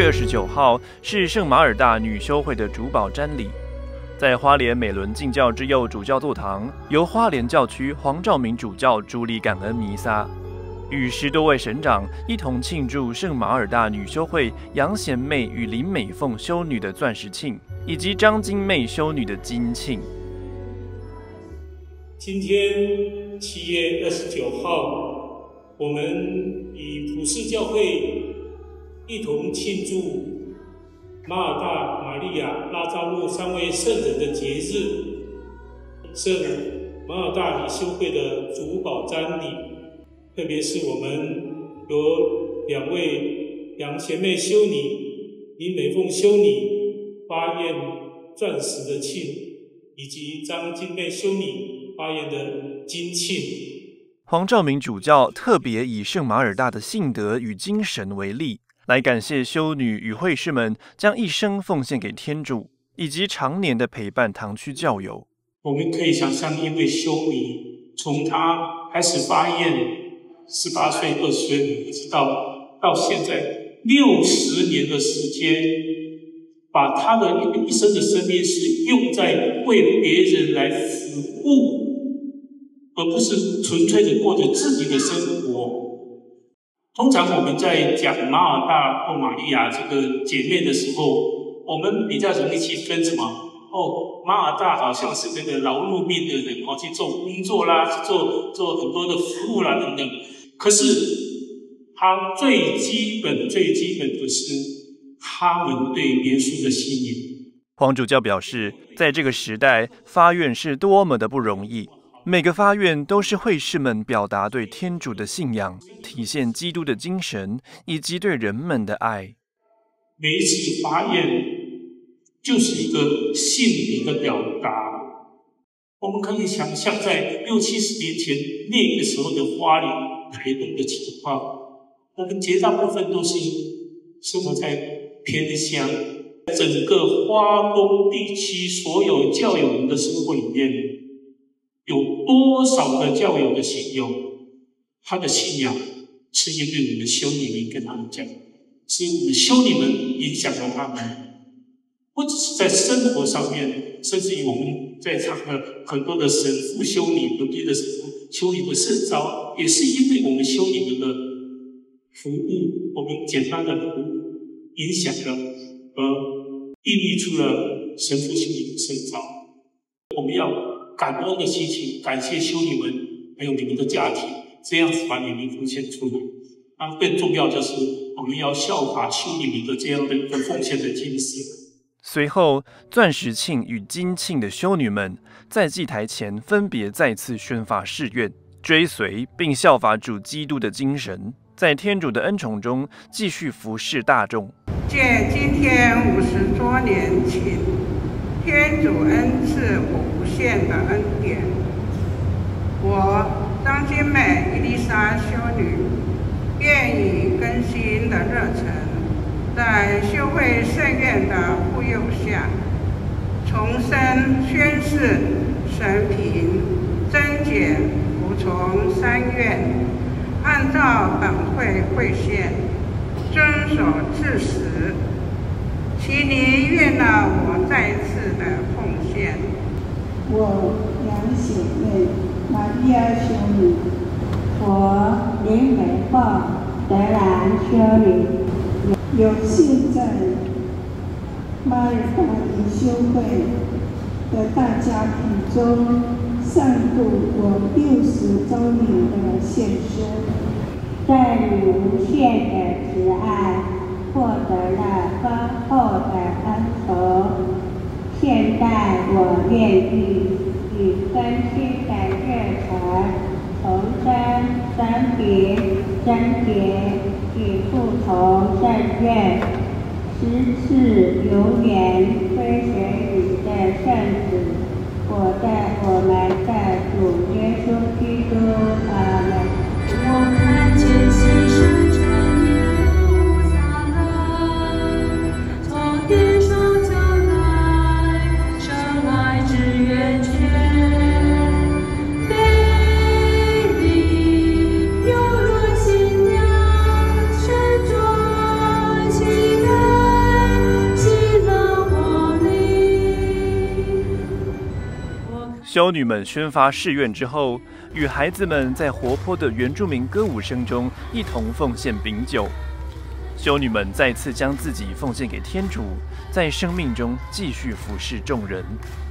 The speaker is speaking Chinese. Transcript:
月29号是圣马尔大女修会的主保瞻礼，在花莲美伦敬教之佑主教座堂，由花莲教区黄兆明主教主理感恩弥撒，与10多位神长一同庆祝圣马尔大女修会杨贤妹与林美凤修女的钻石庆，以及张金妹修女的金庆。 今天7月29号，我们与普世教会一同庆祝马尔大、玛利亚、拉扎路3位圣人的节日，圣马尔大女修会的主保瞻礼。特别是我们有2位杨贤妹修女、林美凤修女发愿钻石的庆，以及张金妹修女发愿的金庆。 黄兆明主教特别以圣马尔大的信德与精神为例，来感谢修女与会士们将一生奉献给天主，以及常年的陪伴堂区教友。 我们可以想象一位修女，从她开始发愿18岁、20岁，一直到现在60年的时间，把她的一生的生命是用在为别人来服务，而不是纯粹的过着自己的生活。通常我们在讲马尔大或玛利亚这个姐妹的时候，我们比较容易去分什么？马尔大好像是那个劳碌命的人，去做工作啦，去做很多的服务啦等等。可是他最基本的是他们对耶稣的信仰。 黄主教表示，在这个时代，发愿是多么的不容易。每个发愿都是会士们表达对天主的信仰，体现基督的精神，以及对人们的爱。 每一次发愿就是一个信灵的表达。我们可以想象，在60、70年前那个时候的花莲、台东的情况，我们绝大部分都是生活在偏乡，整个花东地区所有教友们的生活里面，有多少个教友的信友，他的信仰是因为我们修女们跟他们讲，是我们修女们影响了他们，不只是在生活上面，甚至于我们在场的很多的神父、修女、本地的神父、修女的圣召，也是因为我们修女们的服务，我们简单的服务，影响了孕育出了神父、修女的圣召。我们要感恩的心情，感谢修女们，还有你们的家庭，这样子把你们奉献出来。更重要就是我们要效法修女们的这样的一个奉献的精神。 随后，钻石庆与金庆的修女们在祭台前分别再次宣发誓愿，追随并效法主基督的精神，在天主的恩宠中继续服侍大众。 借今天50多年前，天主恩赐我无限的恩典，我张金美伊丽莎修女愿以更新的热忱，在修会圣院的护佑下，重申宣誓神平增减服从3愿，按照本会会宪遵守至实，其宁愿了我再次的奉献。 我杨显妹、玛利亚修女，我林美凤、德兰修女，有幸在马尔大女修会的大家庭中上度我60周年的献身，在你无限的慈爱获得了丰厚的恩宠。现在我愿意以更新的热忱，重申神平贞洁与服从圣愿，实是永远追随你的圣子，我们的主耶稣基督。阿门。 我看见新生成耶路撒冷，从天上降来，生爱之源泉，美丽犹如新娘身着喜乐。 修女们宣发誓愿之后，与孩子们在活泼的原住民歌舞声中一同奉献饼酒。修女们再次将自己奉献给天主，在生命中继续服侍众人。